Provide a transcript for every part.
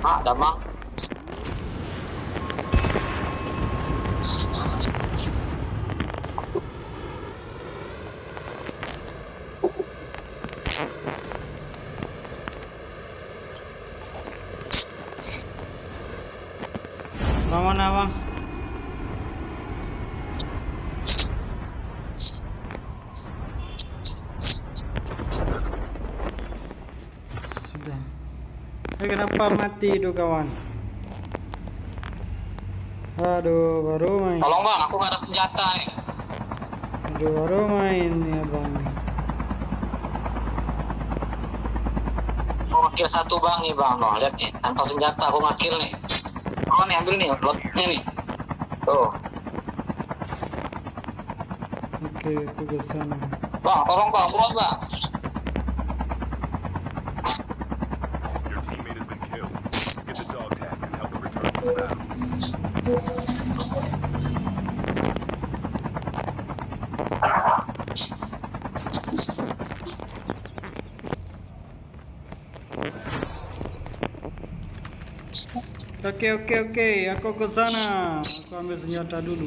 Ada bang. Mana bang? Sudah. Kenapa mati itu kawan? Aduh, baru main. Tolong bang, aku gak ada senjata nih. Aduh, baru main ya bang. Aku ngekill satu bang nih bang, no, lihat nih, tanpa senjata aku ngekill nih. Oh nih ambil nih, lotnya nih. Tuh. Oke, aku ke sana. Bang, tolong bang, buruan bang. Your teammate has been killed. Get the dog tag and help them return to the battle. Oke, aku ke sana. Aku ambil senjata dulu.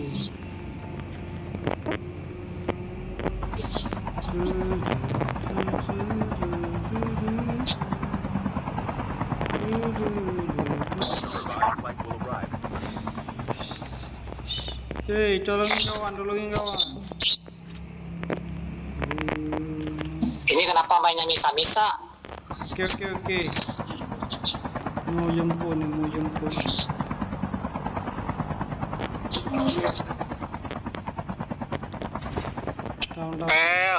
Flight will arrive. Hei, tolongin kawan. Ini kenapa mainnya misa-misa? Oke. Mau jemput. Tahu.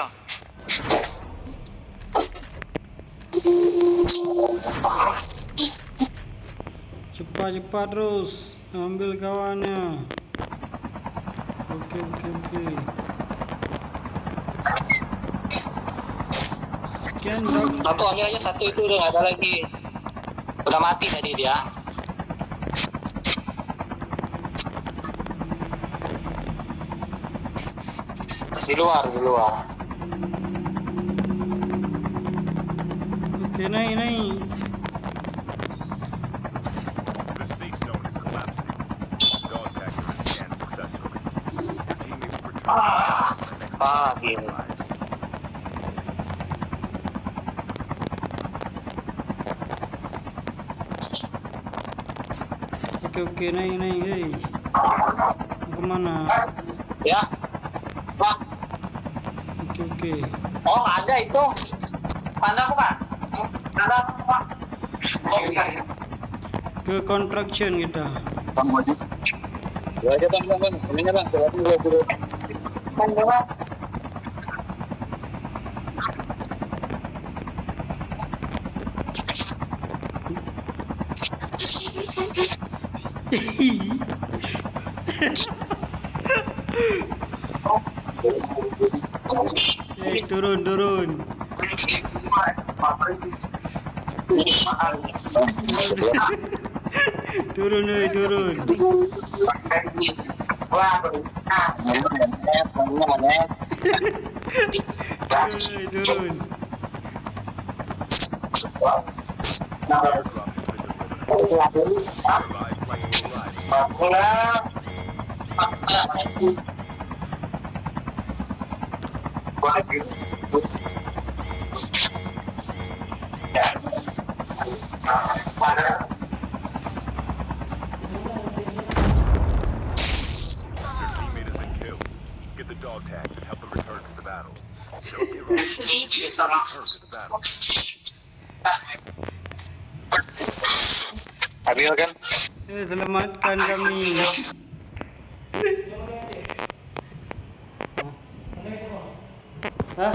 Cepat terus ambil kawannya. Oke. Sekian bro. Satu ambil aja, satu itu udah gak ada lagi. Udah mati tadi dia. Di luar. Oke, naik. The safe zone is collapsing. Dog tag has been scanned successfully. Your teammate will return to the battle when the next Gini. arrives. Oke, naik. Hei. Kemana? Ya, bang. Oke. Oh ada itu. Mana aku pak? Ada aku pak. Oh bisa. Ke construction kita. Bang Monyet. Ya aja bang. Ininya bang. Dulu. Bang. Hei, turun. Turun. Turun. Revived flight will arrive. Your teammate has been killed. Get the dog tags and help them return to the battle. Don't give up. Return to the battle. Ambil kan? Selamatkan kami. Hah?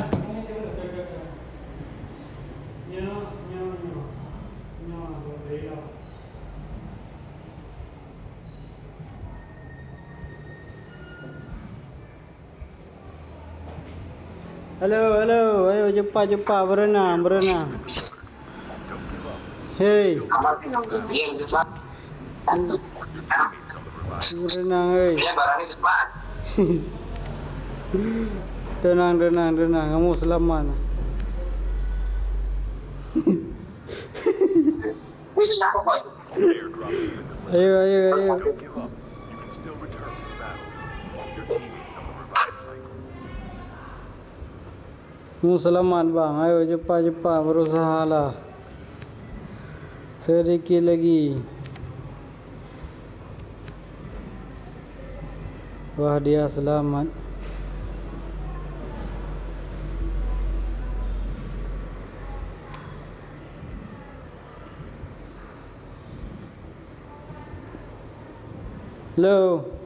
Halo, ayo cepat berenang. Hei, berenang, hei. Dia barangnya cepat. Tenang, kamu selamat. Airdrop has been delivered. Ayo, ayo, ayo. Don't give up. You can still return to the battle. Your teammates on the revive flight. Selamat bang, ayo cepat-cepat berusahalah. Sedikit lagi. Wah, dia selamat. Hello.